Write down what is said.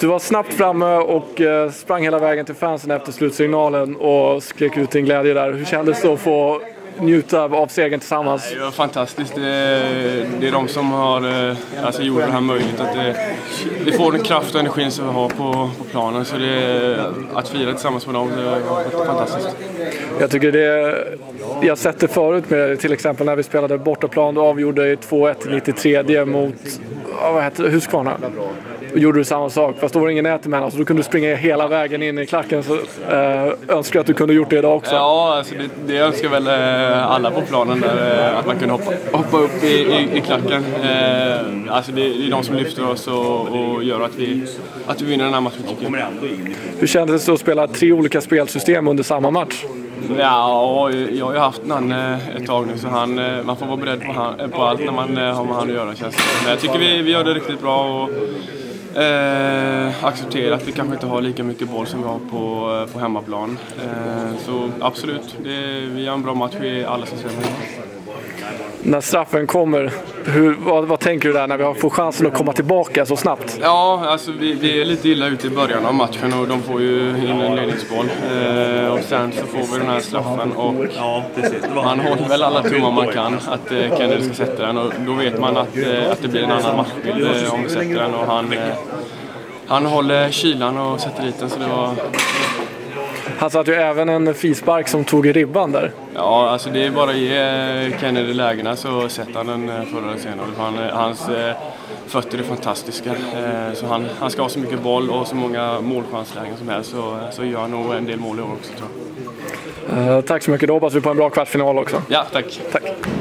Du var snabbt framme och sprang hela vägen till fansen efter slutsignalen och skrek ut din glädje där. Hur kändes det att få njuta av segern tillsammans? Det var fantastiskt. Det är de som har gjort det här möjligt. Att det får den kraft och energin som vi har på planen. Så att fira tillsammans med dem, det var fantastiskt. Jag tycker jag har sett det förut med till exempel när vi spelade bortaplan. Du avgjorde 2-1 i 93 mot Huskvarna. Och gjorde du samma sak, fast då var det ingen nät emellan, så då kunde du springa hela vägen in i klacken. Så önskar att du kunde gjort det idag också. Ja, alltså det önskar väl alla på planen där, att man kunde hoppa upp i klacken. Alltså det är de som lyfter oss och gör att vi vinner den här matchen. Hur kändes det att spela 3 olika spelsystem under samma match? Ja, jag har ju haft Nanne ett tag nu, så man får vara beredd på allt när man har med han att göra, känns det. Men jag tycker vi gör det riktigt bra och acceptera att vi kanske inte har lika mycket boll som vi har på hemmaplan. Så absolut, vi har en bra match i alla system. När straffen kommer, vad tänker du där när vi får chansen att komma tillbaka så snabbt? Ja, alltså vi är lite illa ute i början av matchen och de får ju in en ledningsboll. Och sen så får vi den här straffen och han håller väl alla tummar man kan att Kennedy ska sätta den. Och då vet man att det blir en annan matchbild om vi sätter den. Och han håller kylan och sätter dit den, så det var... Han satte ju även en frispark som tog i ribban där. Ja, alltså det är bara att ge Kennedy lägena så sätter han den förr eller senare. Hans fötter är fantastiska. Så han ska ha så mycket boll och så många målchanslägen som helst, så gör han nog en del mål i år också, tror jag. Tack så mycket, då hoppas vi på en bra kvartsfinal också. Ja, tack.